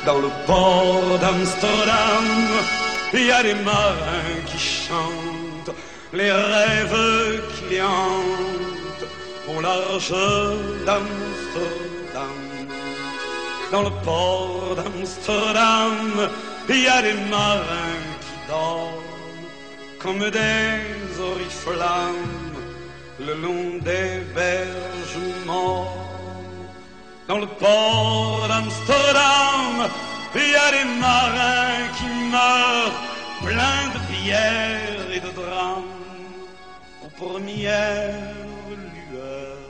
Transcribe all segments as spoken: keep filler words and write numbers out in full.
Dans le port d'Amsterdam, il y a des marins qui chantent les rêves qui les hantent au large d'Amsterdam. Dans le port d'Amsterdam, il y a des marins qui dorment comme des oriflammes le long des berges mortes. Dans le port d'Amsterdam, il y a des marins qui meurent pleins de bière et de drames aux premières lueurs.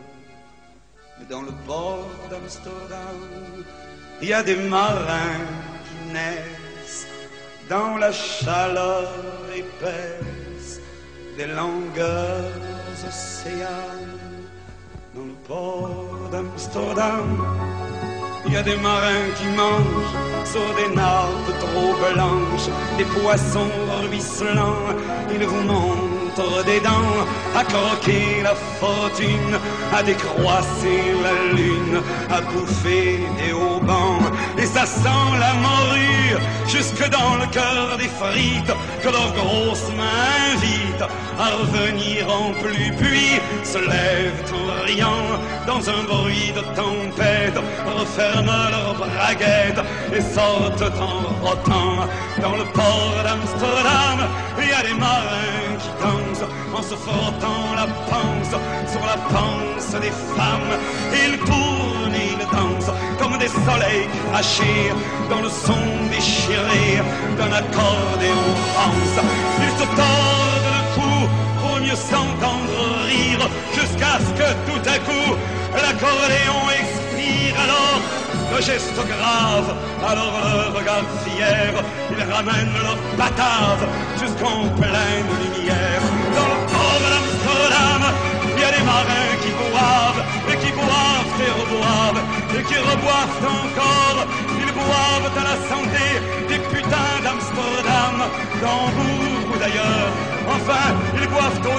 Mais dans le port d'Amsterdam, il y a des marins qui naissent dans la chaleur épaisse des longueurs océanes. Dans le port d'Amsterdam, il y a des marins qui mangent sur des nappes trop blanches des poissons ruisselants. Ils vous montrent des dents à croquer la fortune, à décroisser la lune, à bouffer des haubans. Et ça sent la morue jusque dans le cœur des frites que leurs grosses mains invitent à revenir en pluie, puis se lèvent en riant dans un bruit de tempête, referment leurs braguettes et sortent en rotant. Dans le port d'Amsterdam, il y a des marins qui dansent en se frottant la panse sur la panse des femmes. Ils tournent et ils dansent comme des soleils crachés dans le son déchiré d'un accordéon rance. Ils se tordent le cou pour mieux s'entendre rire, jusqu'à ce que tout à coup l'accordéon expire. Alors le geste grave, alors le regard fier, ils ramènent leur batave jusqu'en pleine lumière. Dans le port d'Amsterdam, il y a des marins qui boivent, et qui boivent et reboivent, et qui reboivent encore. Ils boivent à la santé des putains d'Amsterdam, d'Hambourg ou d'ailleurs. Enfin, ils boivent au